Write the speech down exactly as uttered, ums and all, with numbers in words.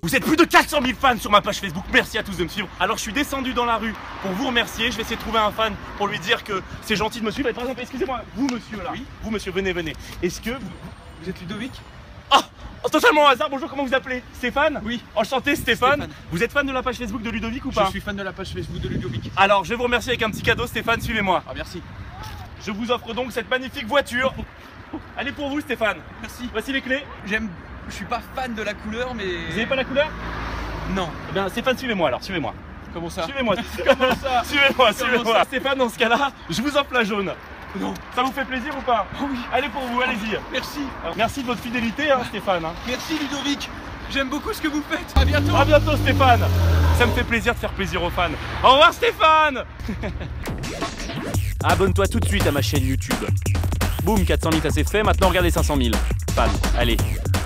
Vous êtes plus de quatre cent mille fans sur ma page Facebook, merci à tous de me suivre. Alors je suis descendu dans la rue pour vous remercier, je vais essayer de trouver un fan pour lui dire que c'est gentil de me suivre. Et par exemple, excusez-moi, vous monsieur là, oui. Vous monsieur, venez, venez. Est-ce que vous... Vous êtes Ludovic? Oh, oh, totalement au hasard, bonjour, comment vous appelez? Stéphane? Oui. Enchanté Stéphane. Stéphane. Vous êtes fan de la page Facebook de Ludovic ou pas? Je suis fan de la page Facebook de Ludovic. Alors je vais vous remercier avec un petit cadeau Stéphane, suivez-moi. Ah merci. Je vous offre donc cette magnifique voiture. Elle est pour vous Stéphane. Merci. Voici les clés. J'aime... Je suis pas fan de la couleur mais... Vous n'avez pas la couleur? Non. Eh bien Stéphane, suivez-moi alors, suivez-moi. Comment ça? Suivez-moi. Comment ça? Suivez-moi, Comment suivez-moi. ça Stéphane, dans ce cas-là, je vous offre la jaune. Non. Ça vous fait plaisir ou pas? Oh oui. Allez pour vous, allez-y. Merci. Merci de votre fidélité hein, Stéphane. hein. Merci Ludovic. J'aime beaucoup ce que vous faites. À bientôt. À bientôt Stéphane. Ça me fait plaisir de faire plaisir aux fans. Au revoir Stéphane. Abonne-toi tout de suite à ma chaîne YouTube. Boum, quatre cent mille ça c'est fait, maintenant regardez cinq cent mille. Fans, allez.